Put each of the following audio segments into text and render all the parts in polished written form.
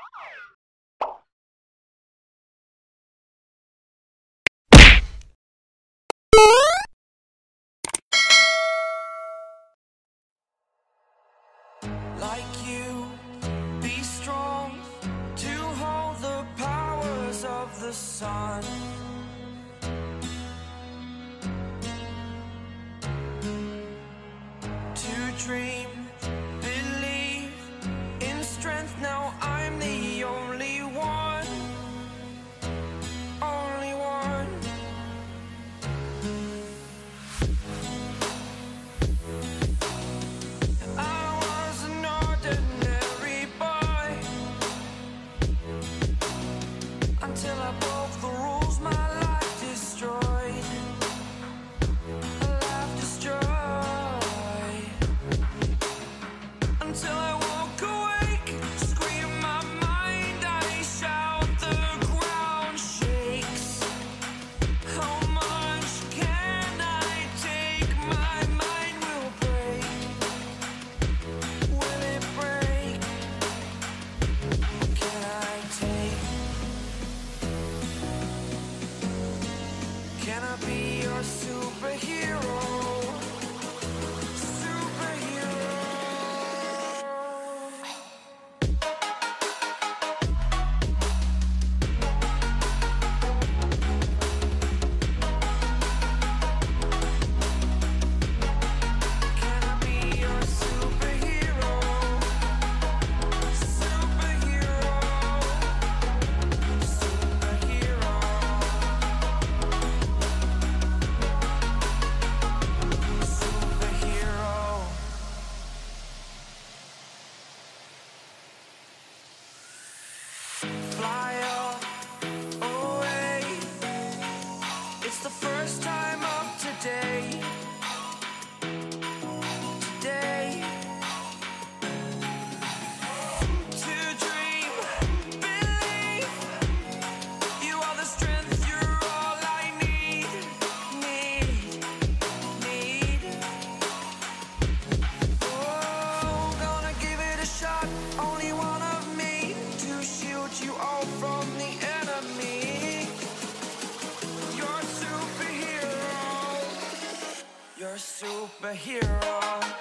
Like you, be strong to hold the powers of the sun. To dream, believe in strength. Now I'm the only one, only one. I was an ordinary boy until I broke the rules. My life destroyed, a life destroyed. Until I woke awake, scream my mind, I shout, the ground shakes. How much can I take? My mind will break. Will it break? Can I take? Can I be your superhero? Fly away. It's the first time of today. Today. To dream, believe. You are the strength, you're all I need. Need. Oh, gonna give it a shot. Only one of me to shield you all from the enemy. You're a superhero. You're a superhero.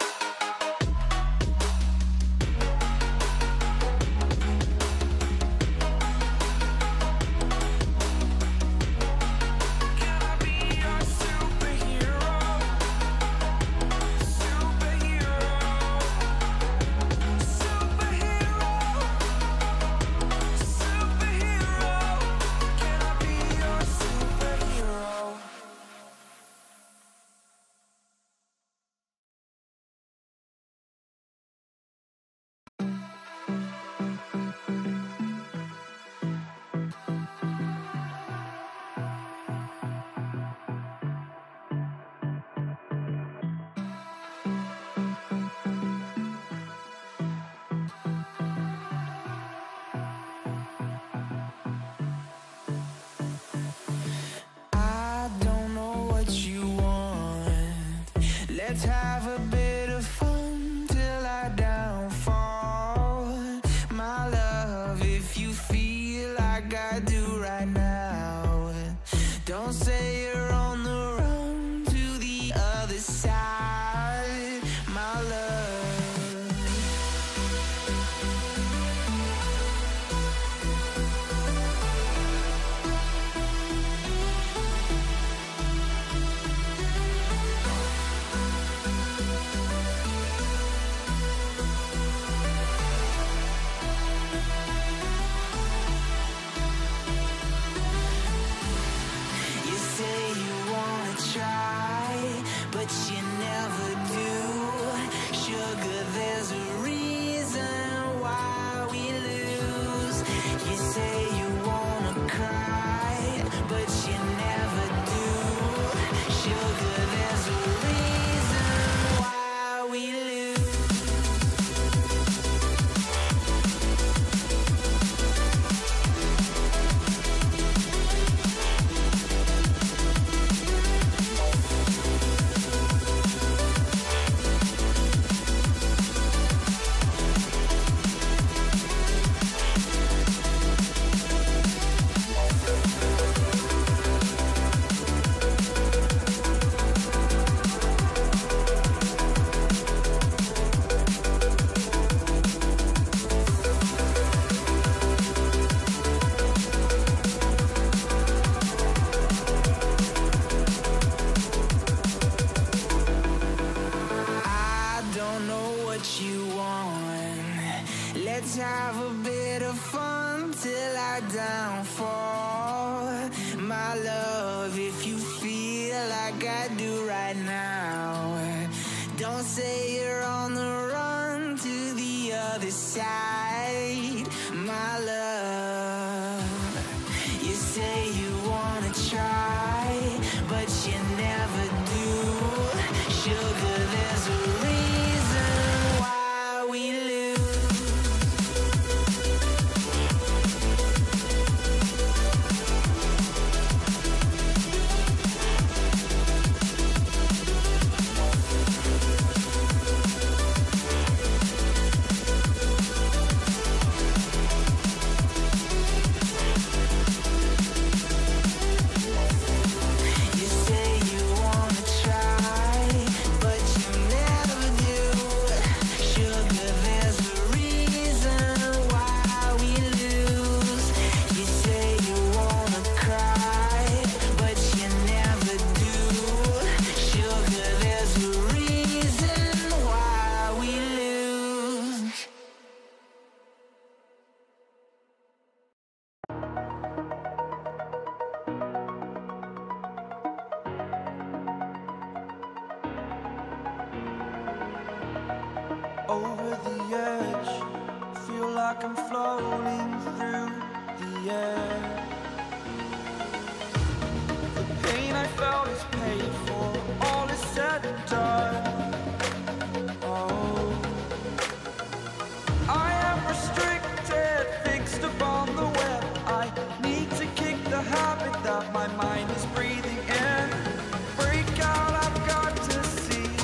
Let's have a bit of fun till I downfall. My love, if you feel like I do right now, don't say you're on the run to the other side. My love, you say you wanna try, but you never do. Sugar, there's a reason why we lose. Over the edge, feel like I'm floating through the air. The pain I felt is paid for, all is said and done. Oh, I am restricted, fixed upon the web. I need to kick the habit that my mind is breathing in. Break out, I've got to see.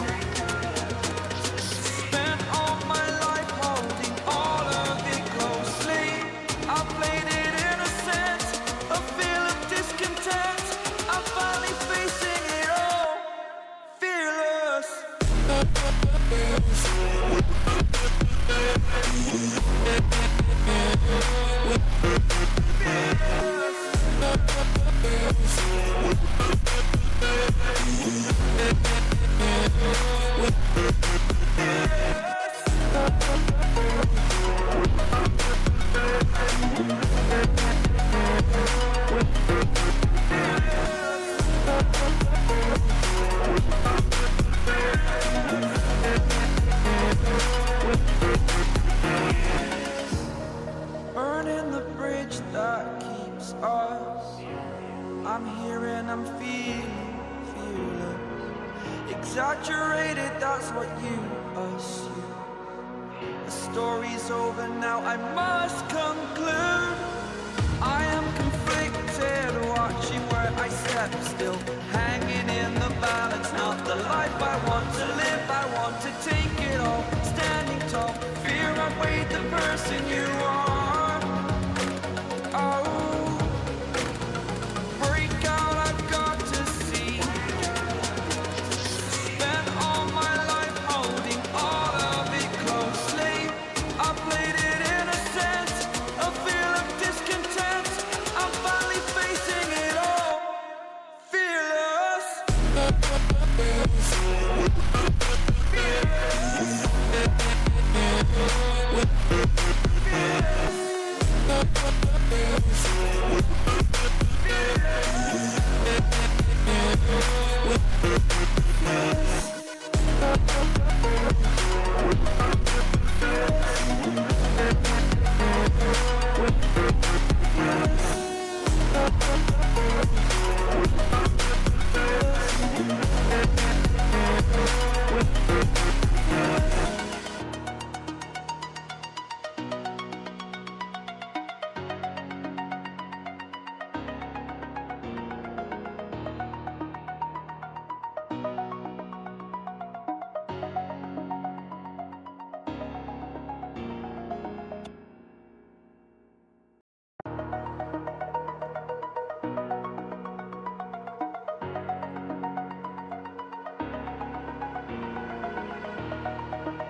Burning the bridge that keeps us. I'm here and I'm feeling fearless. Exaggerated, that's what you assume. The story's over now, I must conclude. I am conflicted, watching where I step still, hanging in the balance. Not the life I want to live, I want to take it all. Standing tall, fear I've weighed the person you are. Oh, break out, I've got to see. Spent all my life holding all of it closely. I played it innocent, a feel of discontent. I'm finally facing it all, fearless.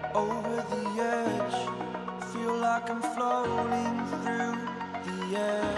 Over the edge, feel like I'm floating through the air.